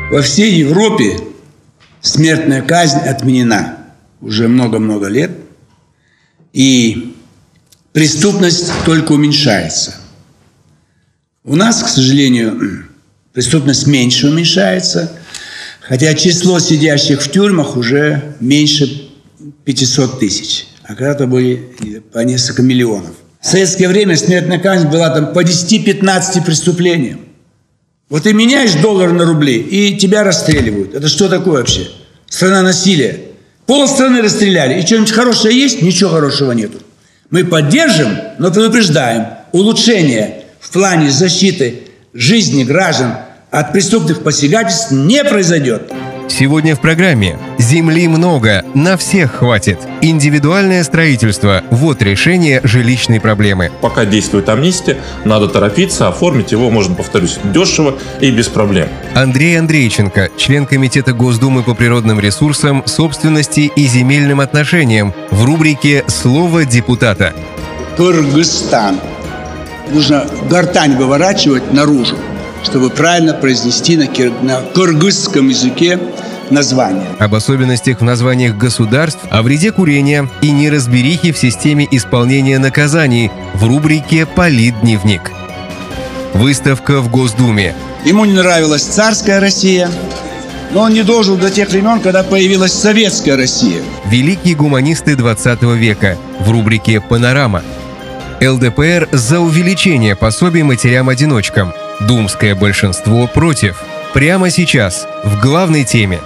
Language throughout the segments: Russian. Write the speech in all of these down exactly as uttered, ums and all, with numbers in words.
Во всей Европе смертная казнь отменена уже много-много лет, и преступность только уменьшается. У нас, к сожалению, преступность меньше уменьшается, хотя число сидящих в тюрьмах уже меньше пятисот тысяч, а когда-то были по несколько миллионов. В советское время смертная казнь была там по десяти-пятнадцати преступлениям. Вот ты меняешь доллар на рубли, и тебя расстреливают. Это что такое вообще? Страна насилия. Полстраны расстреляли. И что-нибудь хорошее есть? Ничего хорошего нету. Мы поддержим, но предупреждаем. Улучшение в плане защиты жизни граждан от преступных посягательств не произойдет. Сегодня в программе «Земли много, на всех хватит. Индивидуальное строительство – вот решение жилищной проблемы». Пока действует амнистия, надо торопиться, оформить его, можно, повторюсь, дешево и без проблем. Андрей Андрейченко, член Комитета Госдумы по природным ресурсам, собственности и земельным отношениям, в рубрике «Слово депутата». Кыргызстан. Нужно гортань выворачивать наружу, чтобы правильно произнести на, кир... на кыргызском языке название. Об особенностях в названиях государств, о вреде курения и неразберихе в системе исполнения наказаний в рубрике «Политдневник». Выставка в Госдуме. Ему не нравилась царская Россия, но он не дожил до тех времен, когда появилась советская Россия. Великие гуманисты двадцатого века в рубрике «Панорама». эл дэ пэ эр за увеличение пособий матерям-одиночкам. Думское большинство против. Прямо сейчас, в главной теме.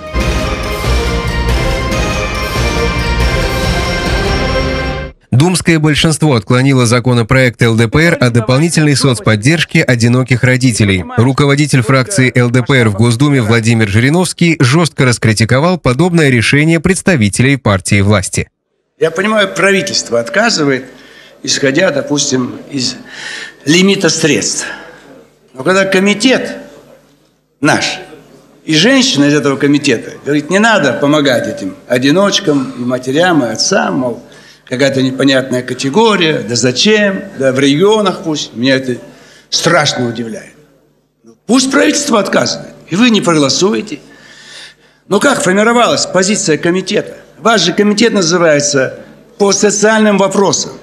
Думское большинство отклонило законопроект эл дэ пэ эр о дополнительной соцподдержке одиноких родителей. Руководитель фракции эл дэ пэ эр в Госдуме Владимир Жириновский жестко раскритиковал подобное решение представителей партии власти. Я понимаю, правительство отказывает, исходя, допустим, из лимита средств. Но когда комитет наш и женщина из этого комитета говорит, не надо помогать этим одиночкам, и матерям, и отцам, мол, какая-то непонятная категория, да зачем, да в регионах пусть, меня это страшно удивляет. Пусть правительство отказывает, и вы не проголосуете. Но как формировалась позиция комитета? Ваш же комитет называется «По социальным вопросам».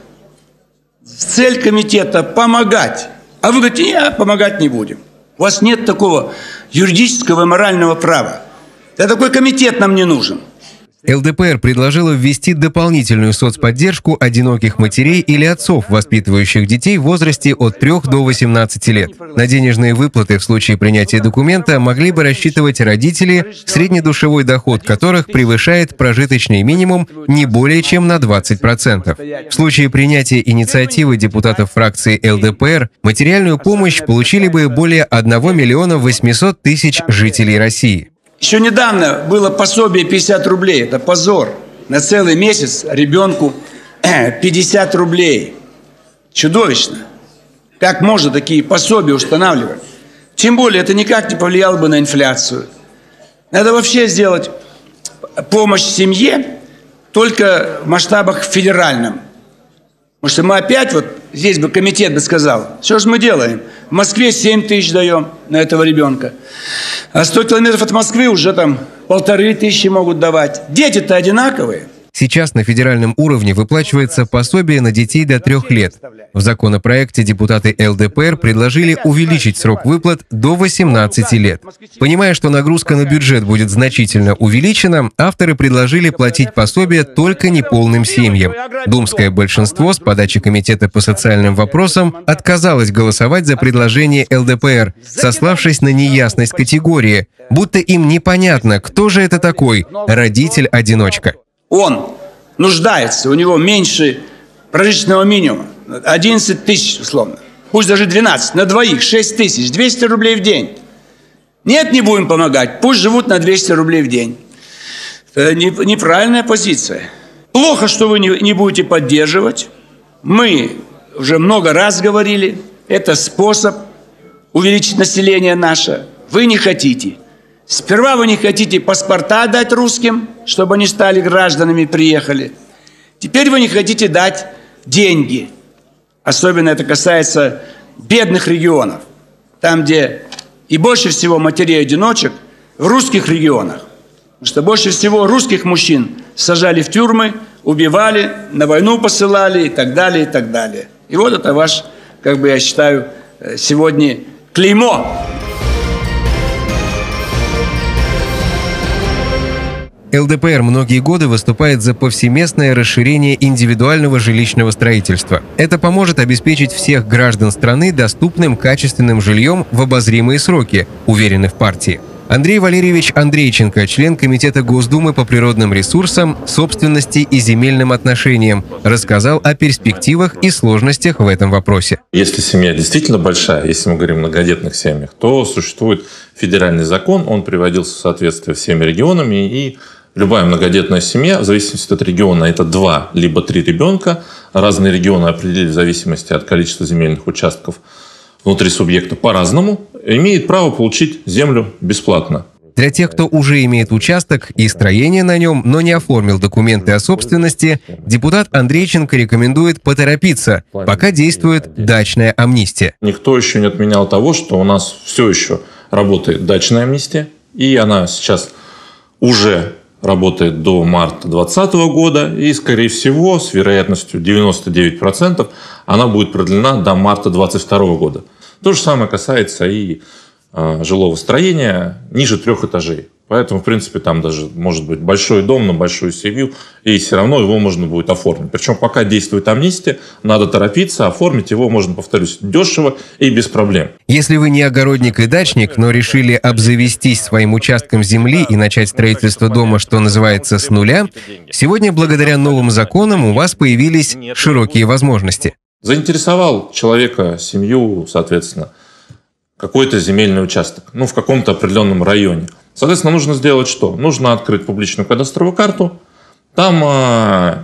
Цель комитета – помогать. А вы говорите, нет, помогать не будем. У вас нет такого юридического и морального права. Да такой комитет нам не нужен. эл дэ пэ эр предложила ввести дополнительную соцподдержку одиноких матерей или отцов, воспитывающих детей в возрасте от трёх до восемнадцати лет. На денежные выплаты в случае принятия документа могли бы рассчитывать родители, среднедушевой доход которых превышает прожиточный минимум не более чем на двадцать процентов. В случае принятия инициативы депутатов фракции эл дэ пэ эр материальную помощь получили бы более одного миллиона восьмисот тысяч жителей России. Еще недавно было пособие пятьдесят рублей. Это позор. На целый месяц ребенку пятьдесят рублей. Чудовищно. Как можно такие пособия устанавливать? Тем более, это никак не повлияло бы на инфляцию. Надо вообще сделать помощь семье только в масштабах федеральном. Потому что мы опять, вот здесь бы комитет бы сказал, что же мы делаем? В Москве семь тысяч даем на этого ребенка. А сто километров от Москвы уже там полторы тысячи могут давать. Дети-то одинаковые. Сейчас на федеральном уровне выплачивается пособие на детей до трех лет. В законопроекте депутаты эл дэ пэ эр предложили увеличить срок выплат до восемнадцати лет. Понимая, что нагрузка на бюджет будет значительно увеличена, авторы предложили платить пособие только неполным семьям. Думское большинство с подачи Комитета по социальным вопросам отказалось голосовать за предложение эл дэ пэ эр, сославшись на неясность категории, будто им непонятно, кто же это такой родитель-одиночка. Он нуждается, у него меньше прожиточного минимума, одиннадцать тысяч условно, пусть даже двенадцать, на двоих шесть тысяч, двести рублей в день. Нет, не будем помогать, пусть живут на двести рублей в день. Это неправильная позиция. Плохо, что вы не, не будете поддерживать. Мы уже много раз говорили, это способ увеличить население наше. Вы не хотите. Сперва вы не хотите паспорта дать русским, чтобы они стали гражданами и приехали. Теперь вы не хотите дать деньги. Особенно это касается бедных регионов. Там, где и больше всего матерей-одиночек, в русских регионах. Потому что больше всего русских мужчин сажали в тюрьмы, убивали, на войну посылали и так далее, и так далее. И вот это ваш, как бы я считаю, сегодня клеймо. эл дэ пэ эр многие годы выступает за повсеместное расширение индивидуального жилищного строительства. Это поможет обеспечить всех граждан страны доступным качественным жильем в обозримые сроки, уверены в партии. Андрей Валерьевич Андрейченко, член Комитета Госдумы по природным ресурсам, собственности и земельным отношениям, рассказал о перспективах и сложностях в этом вопросе. Если семья действительно большая, если мы говорим о многодетных семьях, то существует федеральный закон, он приводился в соответствие всеми регионами, и любая многодетная семья, в зависимости от региона, это два либо три ребенка. Разные регионы определили в зависимости от количества земельных участков внутри субъекта по-разному, имеет право получить землю бесплатно. Для тех, кто уже имеет участок и строение на нем, но не оформил документы о собственности, депутат Андрейченко рекомендует поторопиться, пока действует дачная амнистия. Никто еще не отменял того, что у нас все еще работает дачная амнистия, и она сейчас уже работает до марта две тысячи двадцатого года, и, скорее всего, с вероятностью девяносто девять процентов она будет продлена до марта две тысячи двадцать второго года. То же самое касается и э, жилого строения ниже трех этажей. Поэтому, в принципе, там даже может быть большой дом на большую семью, и все равно его можно будет оформить. Причем пока действует амнистия, надо торопиться, оформить его можно, повторюсь, дешево и без проблем. Если вы не огородник и дачник, но решили обзавестись своим участком земли и начать строительство дома, что называется, с нуля, сегодня благодаря новым законам у вас появились широкие возможности. Заинтересовал человека, семью, соответственно, какой-то земельный участок, ну, в каком-то определенном районе. Соответственно, нужно сделать что? Нужно открыть публичную кадастровую карту. Там э,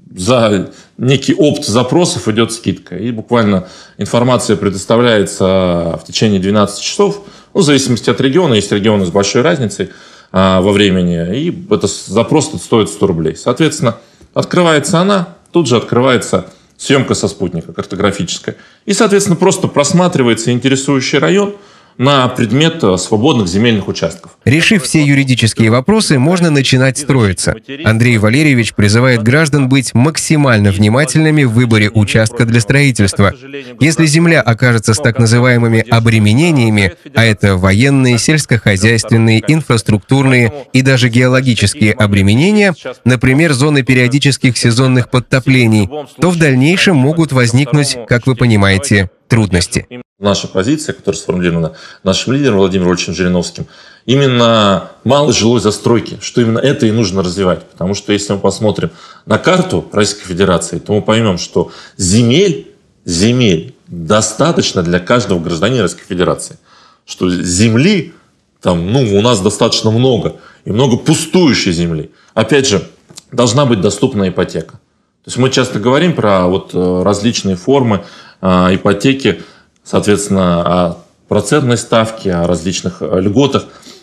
за некий опт запросов идет скидка. И буквально информация предоставляется в течение двенадцати часов. Ну, в зависимости от региона. Есть регионы с большой разницей э, во времени. И это запрос стоит сто рублей. Соответственно, открывается она, тут же открывается съемка со спутника картографическая. И, соответственно, просто просматривается интересующий район на предмет свободных земельных участков. Решив все юридические вопросы, можно начинать строиться. Андрей Валерьевич призывает граждан быть максимально внимательными в выборе участка для строительства. Если земля окажется с так называемыми обременениями, а это военные, сельскохозяйственные, инфраструктурные и даже геологические обременения, например, зоны периодических сезонных подтоплений, то в дальнейшем могут возникнуть, как вы понимаете, трудности. Наша позиция, которая сформулирована нашим лидером Владимиром Вольфовичем Жириновским, именно малой жилой застройки, что именно это и нужно развивать. Потому что если мы посмотрим на карту Российской Федерации, то мы поймем, что земель, земель достаточно для каждого гражданина Российской Федерации. Что земли там, ну, у нас достаточно много, и много пустующей земли. Опять же, должна быть доступна ипотека. То есть мы часто говорим про вот различные формы э, ипотеки, соответственно, о процентной ставке, о различных льготах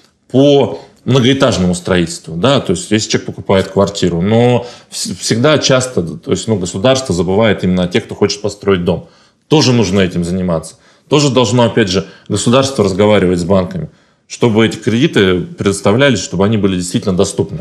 по многоэтажному строительству. Да? То есть если человек покупает квартиру, но всегда часто то есть, ну, государство забывает именно о тех, кто хочет построить дом. Тоже нужно этим заниматься. Тоже должно, опять же, государство разговаривать с банками, чтобы эти кредиты предоставлялись, чтобы они были действительно доступны.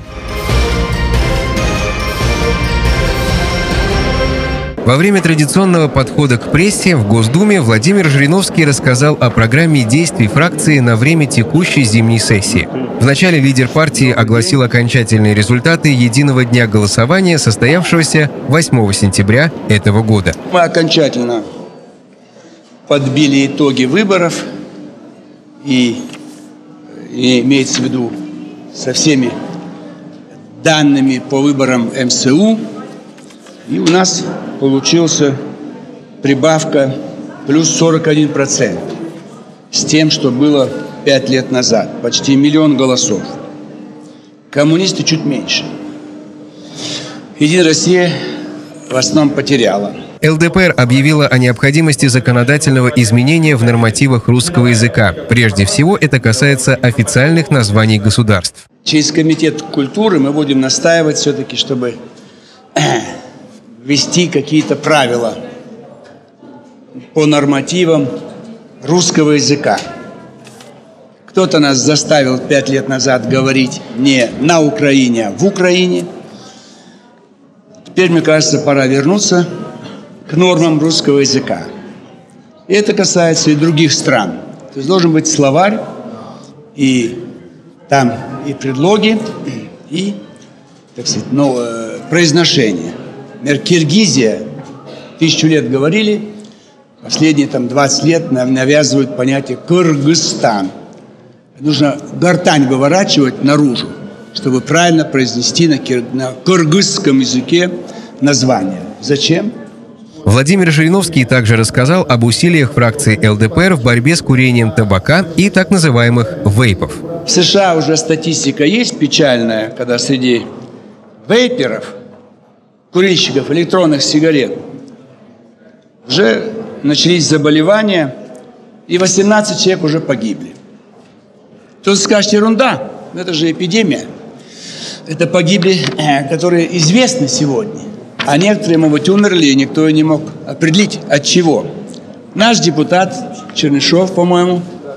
Во время традиционного подхода к прессе в Госдуме Владимир Жириновский рассказал о программе действий фракции на время текущей зимней сессии. Вначале лидер партии огласил окончательные результаты единого дня голосования, состоявшегося восьмого сентября этого года. Мы окончательно подбили итоги выборов, и, и имеется в виду со всеми данными по выборам эм эс у, и у нас получился прибавка плюс сорок один процент с тем, что было пять лет назад. Почти миллион голосов. Коммунисты чуть меньше. Единая Россия в основном потеряла. эл дэ пэ эр объявила о необходимости законодательного изменения в нормативах русского языка. Прежде всего, это касается официальных названий государств. Через Комитет культуры мы будем настаивать все-таки, чтобы ввести какие-то правила по нормативам русского языка. Кто-то нас заставил пять лет назад говорить не на Украине, а в Украине. Теперь, мне кажется, пора вернуться к нормам русского языка. И это касается и других стран. То есть должен быть словарь, и там и предлоги, и, так сказать, ну, произношение. Например, Киргизия, тысячу лет говорили, последние там двадцать лет навязывают понятие Кыргызстан. Нужно гортань выворачивать наружу, чтобы правильно произнести на, кир... на кыргызском языке название. Зачем? Владимир Жириновский также рассказал об усилиях фракции эл дэ пэ эр в борьбе с курением табака и так называемых вейпов. В США уже статистика есть печальная, когда среди вейперов, курильщиков электронных сигарет, уже начались заболевания, и восемнадцать человек уже погибли. Кто-то скажет, ерунда, это же эпидемия. Это погибли, которые известны сегодня. А некоторые, может быть, умерли, и никто не мог определить, от чего. Наш депутат Чернышов, по-моему,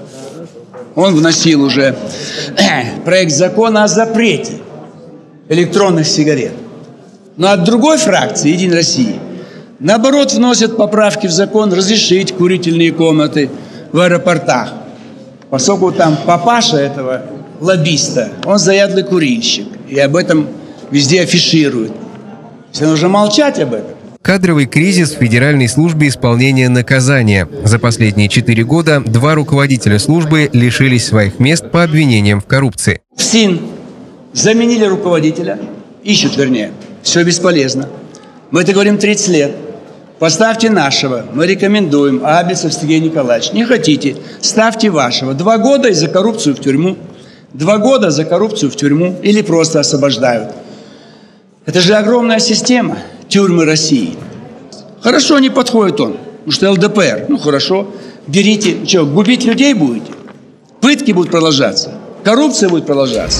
он вносил уже проект закона о запрете электронных сигарет. Но от другой фракции, «Единой России», наоборот, вносят поправки в закон разрешить курительные комнаты в аэропортах. Поскольку там папаша этого лоббиста, он заядлый курильщик, и об этом везде афишируют. Если нужно молчать об этом. Кадровый кризис в Федеральной службе исполнения наказания. За последние четыре года два руководителя службы лишились своих мест по обвинениям в коррупции. В СИН заменили руководителя, ищут, вернее, все бесполезно. Мы это говорим тридцать лет. Поставьте нашего, мы рекомендуем, Абельцев Сергей Николаевич. Не хотите, ставьте вашего. Два года и за коррупцию в тюрьму. Два года за коррупцию в тюрьму или просто освобождают. Это же огромная система тюрьмы России. Хорошо, не подходит он, потому что эл дэ пэ эр. Ну хорошо, берите. Что, губить людей будете? Пытки будут продолжаться, коррупция будет продолжаться.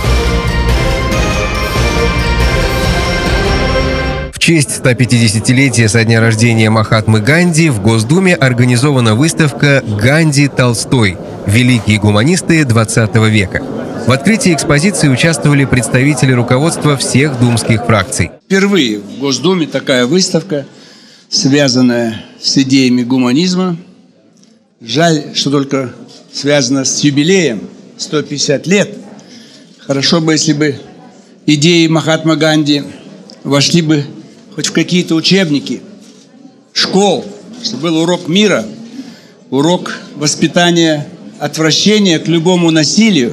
В честь ста пятидесятилетия со дня рождения Махатмы Ганди в Госдуме организована выставка «Ганди Толстой. Великие гуманисты двадцатого века». В открытии экспозиции участвовали представители руководства всех думских фракций. Впервые в Госдуме такая выставка, связанная с идеями гуманизма. Жаль, что только связана с юбилеем сто пятьдесят лет. Хорошо бы, если бы идеи Махатмы Ганди вошли бы хоть в какие-то учебники школ, чтобы был урок мира, урок воспитания отвращения к любому насилию.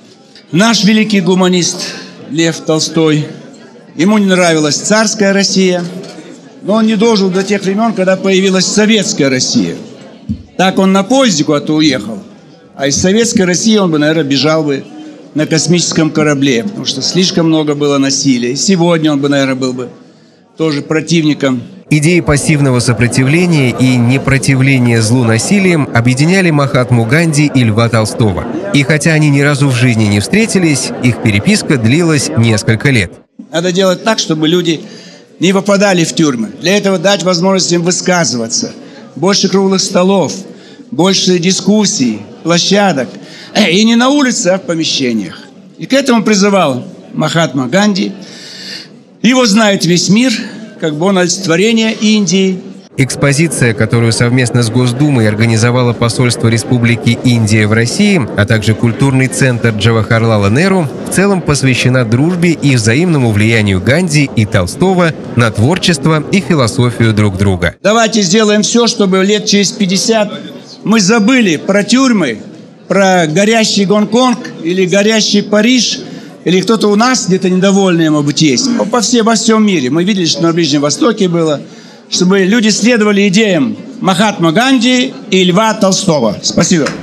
Наш великий гуманист Лев Толстой, ему не нравилась царская Россия, но он не дожил до тех времен, когда появилась советская Россия. Так он на поезде куда-то уехал, а из советской России он бы, наверное, бежал бы на космическом корабле, потому что слишком много было насилия. И сегодня он бы, наверное, был бы тоже противником. Идеи пассивного сопротивления и непротивления злу насилием объединяли Махатму Ганди и Льва Толстого. И хотя они ни разу в жизни не встретились, их переписка длилась несколько лет. Надо делать так, чтобы люди не попадали в тюрьмы. Для этого дать возможность им высказываться. Больше круглых столов, больше дискуссий, площадок. И не на улице, а в помещениях. И к этому призывал Махатма Ганди. Его знает весь мир, как бы он олицетворение Индии. Экспозиция, которую совместно с Госдумой организовало посольство Республики Индия в России, а также культурный центр Джавахарлала Неру, в целом посвящена дружбе и взаимному влиянию Ганди и Толстого на творчество и философию друг друга. Давайте сделаем все, чтобы лет через пятьдесят мы забыли про тюрьмы, про горящий Гонконг или горящий Париж, или кто-то у нас где-то недовольный, может быть, есть. По всей, во всем мире. Мы видели, что на Ближнем Востоке было. Чтобы люди следовали идеям Махатмы Ганди и Льва Толстого. Спасибо.